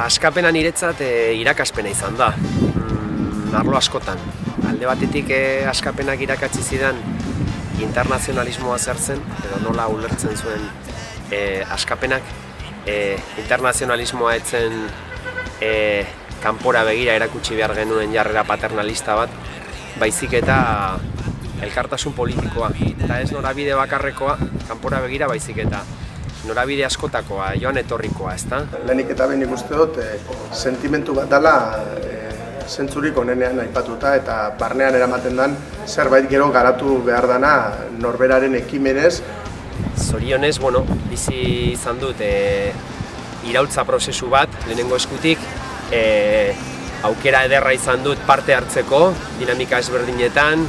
Askapena niretzat irakaspena izan da, arlo askotan. Alde batetik askapenak irakatsi zidan internazionalismoa zer zen, edo nola ulertzen zuen askapenak. Internazionalismoa etzen kanpora begira erakutsi behar genuen jarrera paternalista bat, baizik eta elkartasun politikoa. Eta ez norabide bakarrekoa, kanpora begira baizik eta norabide askotakoa, joan etorrikoa, ezta? Lehenik eta behin ikuste dut, sentimentu bat dela zentzurik onenean aipatuta eta barnean eramaten den zerbait gero garatu behar dana norberaren ekimenez. Zorionez, bizi izan dut iraultza prozesu bat, lehenengo eskutik, aukera ederra izan dut parte hartzeko, dinamika ezberdinetan,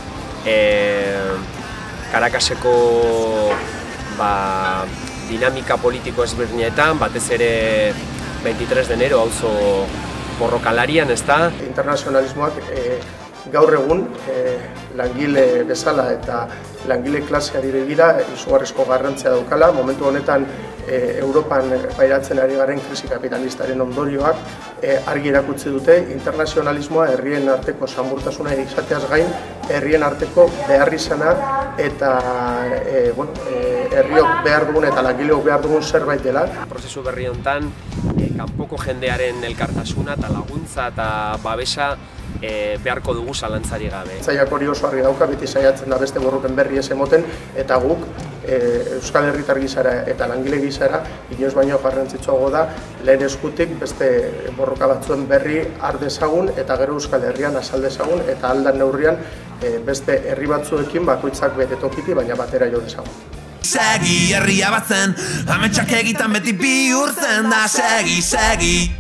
Caracaseko dinamika politiko ezberdinetan, batez ere 23 de enero auzo borrokalarian, ezta? Internazionalismoak gaur egun langile bezala eta langile klaseari begira izugarrizko garrantzia daukala. Momentu honetan Europan pairatzen ari garen krisi kapitalistaren ondorioak argi erakutsi dute internazionalismoa herrien arteko samurtasuna izateaz gain, herrien arteko beharrizana eta herriok behar dugun eta langileok behar dugun zerbait dela. Prozesu berri honetan, kanpoko jendearen elkartasuna eta laguntza eta babesa beharko dugu zalantzari gabe. Zaiak hori oso argi dauka, beti saiatzen da beste borroken berri ez emoten, eta guk Euskal Herritar gizara eta langile gizara inoiz baino garrantzitsuago da lehen eskutik beste borroka batzuen berri har dezagun eta gero Euskal Herrian azal dezagun eta aldan neurrian beste herri batzuekin bakoitzak bere tokiti baina batera jo dezagun. Segi herria batzen, ametsak egitan beti bihurtzen da, segi